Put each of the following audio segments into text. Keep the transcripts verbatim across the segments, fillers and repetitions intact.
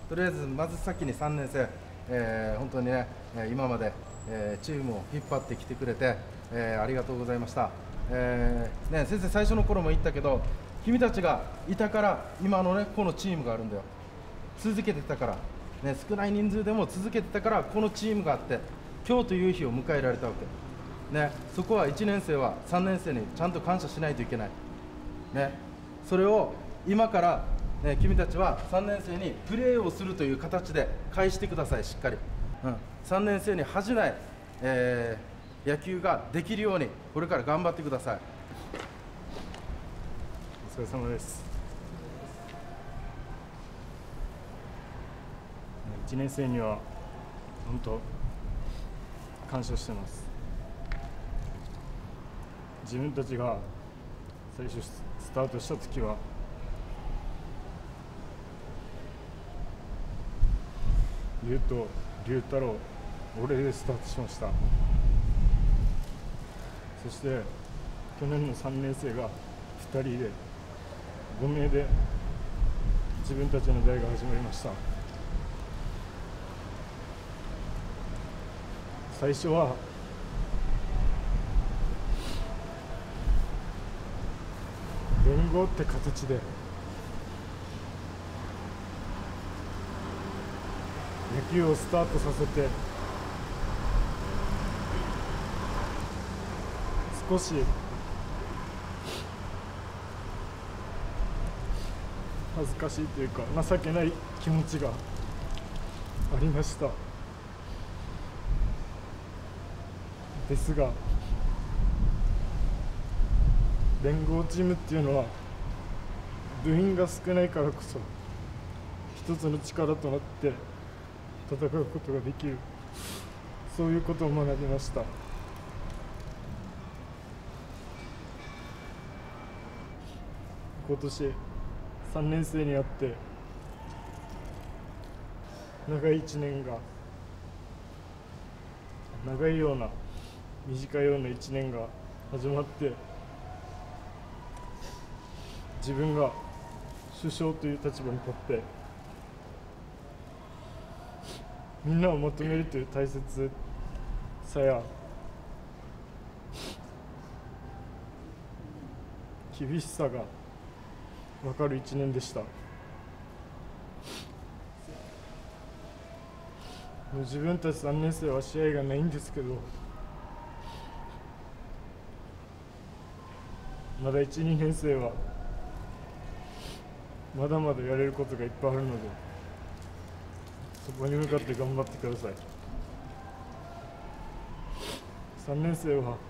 とりあえずまず先にさんねん生、えー、本当にね、今まで、えー、チームを引っ張ってきてくれて、えー、ありがとうございました。えーね、先生、最初の頃も言ったけど、君たちがいたから今のね、このチームがあるんだよ。続けてたから、ね、少ない人数でも続けてたからこのチームがあって、今日という日を迎えられたわけ、ね、そこはいちねん生はさんねん生にちゃんと感謝しないといけない、ね、それを今から、ね、君たちはさんねん生にプレーをするという形で返してください、しっかり、うん、さんねん生に恥じない、えー、野球ができるようにこれから頑張ってください。 お疲れ様です。いちねん生には本当感謝してます。自分たちが最初スタートした時は龍と龍太郎、俺でスタートしました。そして去年のさんねん生がふたりでご名で自分たちの代が始まりました。最初は連合って形で野球をスタートさせて、少し恥ずかしいというか情けない気持ちがありました。ですが連合チームっていうのは部員が少ないからこそ一つの力となって戦うことができる、そういうことを学びました。今年さんねん生にあって長いいちねんが長いような短いようないちねんが始まって、自分が主将という立場に立ってみんなをまとめるという大切さや厳しさが分かるいちねんでした。もう自分たちさんねん生は試合がないんですけど、まだいち、にねん生はまだまだやれることがいっぱいあるので、そこに向かって頑張ってください。さんねん生は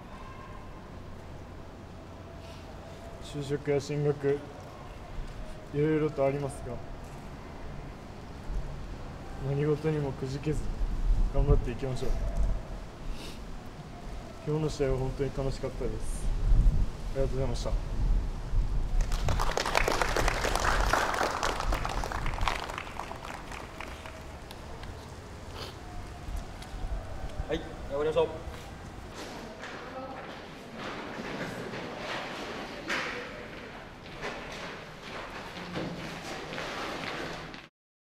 就職や進学いろいろとありますが、何事にもくじけず頑張っていきましょう。今日の試合は本当に楽しかったです。ありがとうございました。 はい、頑張りましょう。